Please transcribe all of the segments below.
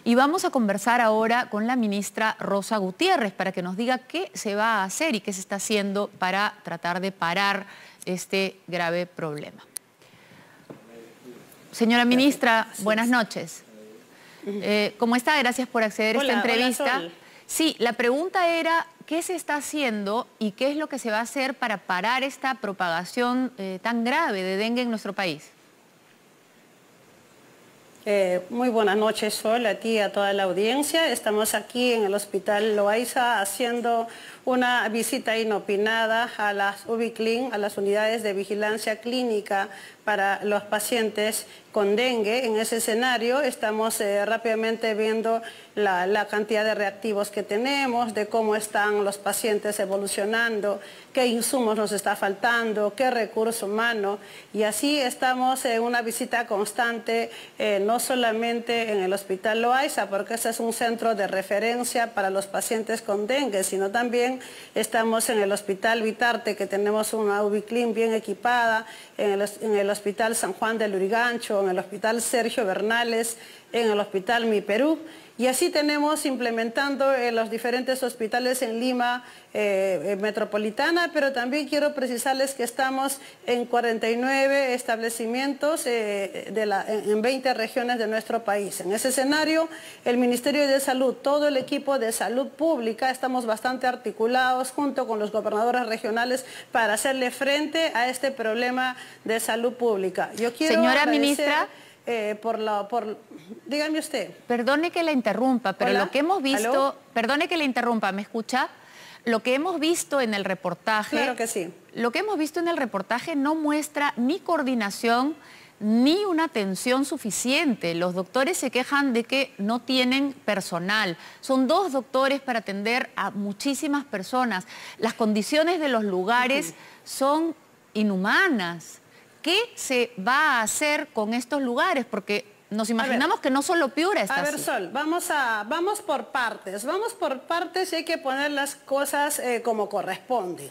Y vamos a conversar ahora con la ministra Rosa Gutiérrez para que nos diga qué se va a hacer y qué se está haciendo para tratar de parar este grave problema. Señora ministra, buenas noches. ¿Cómo está? Gracias por acceder a esta entrevista. Hola, sí, la pregunta era qué se está haciendo y qué es lo que se va a hacer para parar esta propagación tan grave de dengue en nuestro país. Muy buenas noches, Sol, a ti y a toda la audiencia. Estamos aquí en el Hospital Loaiza haciendo una visita inopinada a las UBICLIN, a las unidades de vigilancia clínica para los pacientes con dengue. En ese escenario estamos rápidamente viendo la cantidad de reactivos que tenemos, de cómo están los pacientes evolucionando, qué insumos nos está faltando, qué recurso humano, y así estamos en una visita constante, no solamente en el Hospital Loaiza, porque ese es un centro de referencia para los pacientes con dengue, sino también estamos en el Hospital Vitarte, que tenemos una UBICLIN bien equipada, en el Hospital San Juan de Lurigancho, en el Hospital Sergio Bernales, en el Hospital Mi Perú, y así tenemos implementando en los diferentes hospitales en Lima metropolitana, pero también quiero precisarles que estamos en 49 establecimientos en 20 regiones de nuestro país. En ese escenario, el Ministerio de Salud, todo el equipo de salud pública, estamos bastante articulados junto con los gobernadores regionales para hacerle frente a este problema de salud pública. Yo quiero Señora ministra, dígame usted. Perdone que la interrumpa, pero ¿Hola? lo que hemos visto... ¿Aló? Perdone que la interrumpa, ¿me escucha? Lo que hemos visto en el reportaje... Claro que sí. Lo que hemos visto en el reportaje no muestra ni coordinación ni una atención suficiente. Los doctores se quejan de que no tienen personal. Son 2 doctores para atender a muchísimas personas. Las condiciones de los lugares son inhumanas. ¿Qué se va a hacer con estos lugares? Porque nos imaginamos que no solo Piura está así. A ver, Sol, vamos por partes y hay que poner las cosas como corresponde.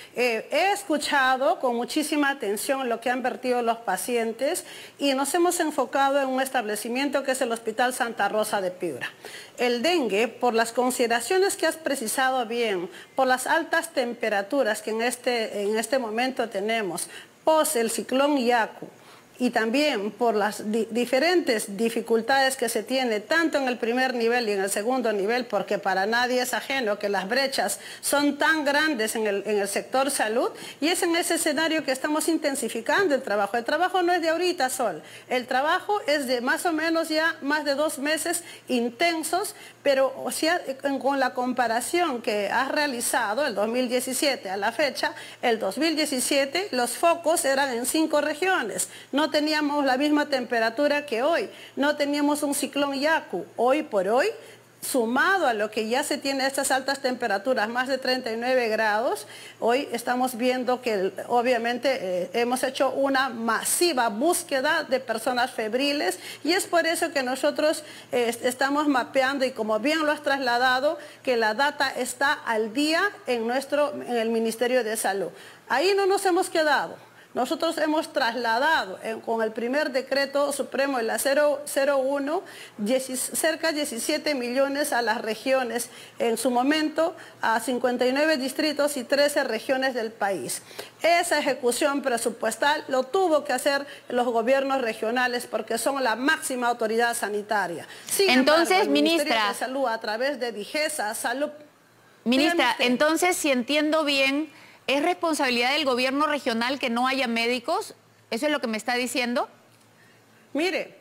He escuchado con muchísima atención lo que han vertido los pacientes y nos hemos enfocado en un establecimiento que es el Hospital Santa Rosa de Piura. El dengue, por las consideraciones que has precisado bien, por las altas temperaturas que en este momento tenemos, post el ciclón Yaku, y también por las diferentes dificultades que se tiene tanto en el primer nivel y en el segundo nivel, porque para nadie es ajeno que las brechas son tan grandes en el sector salud, y es en ese escenario que estamos intensificando el trabajo. El trabajo no es de ahorita, Sol, el trabajo es de más o menos ya más de 2 meses intensos, pero o sea, con la comparación que has realizado el 2017 a la fecha, el 2017 los focos eran en 5 regiones, no teníamos la misma temperatura que hoy, no teníamos un ciclón Yaku. Hoy por hoy, sumado a lo que ya se tiene estas altas temperaturas, más de 39 grados, hoy estamos viendo que obviamente hemos hecho una masiva búsqueda de personas febriles, y es por eso que nosotros estamos mapeando, y como bien lo has trasladado, que la data está al día en el Ministerio de Salud. Ahí no nos hemos quedado. Nosotros hemos trasladado con el primer decreto supremo, en la 001, cerca de 17 millones a las regiones, en su momento a 59 distritos y 13 regiones del país. Esa ejecución presupuestal lo tuvo que hacer los gobiernos regionales porque son la máxima autoridad sanitaria. Sin entonces, embargo, el ministra, Ministerio de Salud, a través de Digesa, Salud... Ministra, entonces, si entiendo bien, ¿es responsabilidad del gobierno regional que no haya médicos? ¿Eso es lo que me está diciendo? Mire,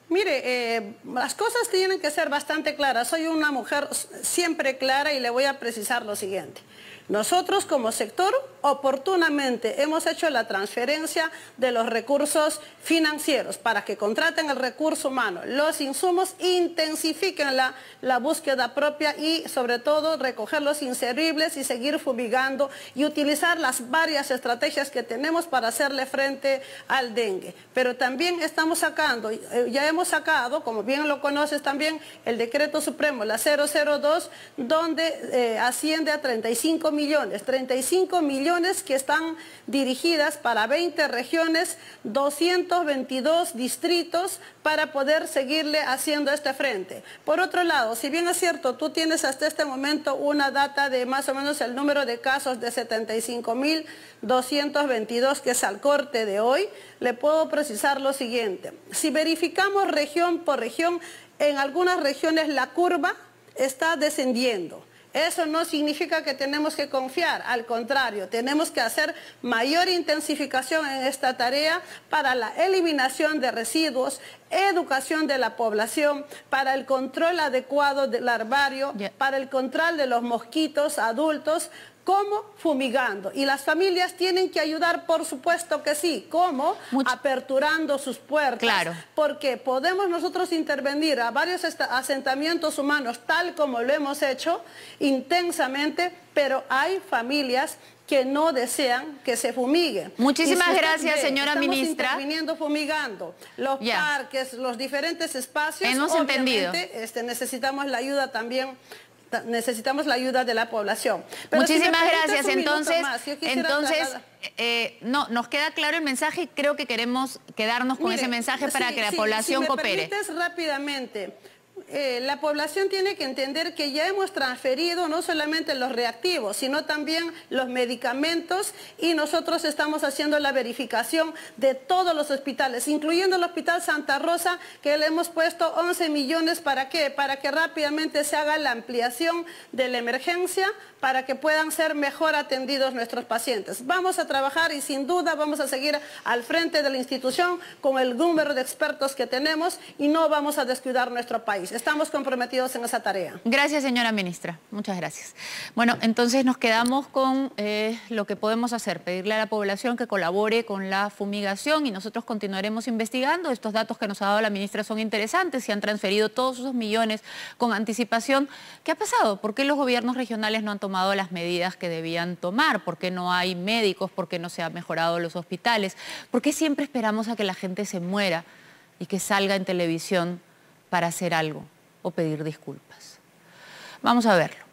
las cosas tienen que ser bastante claras. Soy una mujer siempre clara y le voy a precisar lo siguiente. Nosotros como sector oportunamente hemos hecho la transferencia de los recursos financieros para que contraten el recurso humano, los insumos, intensifiquen la búsqueda propia y sobre todo recoger los inservibles y seguir fumigando y utilizar las varias estrategias que tenemos para hacerle frente al dengue. Pero también estamos sacando, ya hemos sacado, como bien lo conoces también, el decreto supremo, la 002, donde asciende a 35 millones, 35 millones que están dirigidas para 20 regiones, 222 distritos para poder seguirle haciendo este frente. Por otro lado, si bien es cierto, tú tienes hasta este momento una data de más o menos el número de casos de 75.222, que es al corte de hoy, le puedo precisar lo siguiente. Si verificamos región por región, en algunas regiones la curva está descendiendo. Eso no significa que tenemos que confiar, al contrario, tenemos que hacer mayor intensificación en esta tarea para la eliminación de residuos, educación de la población, para el control adecuado del larvario, para el control de los mosquitos adultos. ¿Cómo? Fumigando. Y las familias tienen que ayudar, por supuesto que sí. ¿Cómo? Aperturando sus puertas. Claro. Porque podemos nosotros intervenir a varios asentamientos humanos, tal como lo hemos hecho, intensamente, pero hay familias que no desean que se fumigue. Muchísimas gracias, señora ministra. Estamos interviniendo fumigando. Los parques, los diferentes espacios. Hemos entendido. Necesitamos la ayuda también. Necesitamos la ayuda de la población. Pero muchísimas gracias. No, nos queda claro el mensaje y creo que queremos quedarnos con ese mensaje para que la población coopere. Si me permites rápidamente, la población tiene que entender que ya hemos transferido no solamente los reactivos, sino también los medicamentos, y nosotros estamos haciendo la verificación de todos los hospitales, incluyendo el Hospital Santa Rosa, que le hemos puesto 11 millones. ¿Para qué? Para que rápidamente se haga la ampliación de la emergencia, para que puedan ser mejor atendidos nuestros pacientes. Vamos a trabajar y sin duda vamos a seguir al frente de la institución con el número de expertos que tenemos y no vamos a descuidar nuestro país. Estamos comprometidos en esa tarea. Gracias, señora ministra. Muchas gracias. Bueno, entonces nos quedamos con lo que podemos hacer, pedirle a la población que colabore con la fumigación y nosotros continuaremos investigando. Estos datos que nos ha dado la ministra son interesantes. Se han transferido todos esos millones con anticipación. ¿Qué ha pasado? ¿Por qué los gobiernos regionales no han tomado las medidas que debían tomar? ¿Por qué no hay médicos? ¿Por qué no se han mejorado los hospitales? ¿Por qué siempre esperamos a que la gente se muera y que salga en televisión para hacer algo o pedir disculpas? Vamos a verlo.